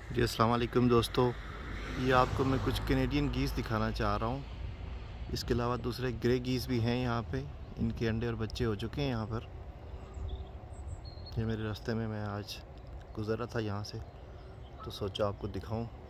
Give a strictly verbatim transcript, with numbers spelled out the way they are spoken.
जी अस्सलाम वालेकुम दोस्तों, ये आपको मैं कुछ कैनेडियन गीज़ दिखाना चाह रहा हूँ। इसके अलावा दूसरे ग्रे गीज़ भी हैं यहाँ पे। इनके अंडे और बच्चे हो चुके हैं यहाँ पर। ये मेरे रास्ते में मैं आज गुज़र रहा था यहाँ से, तो सोचा आपको दिखाऊँ।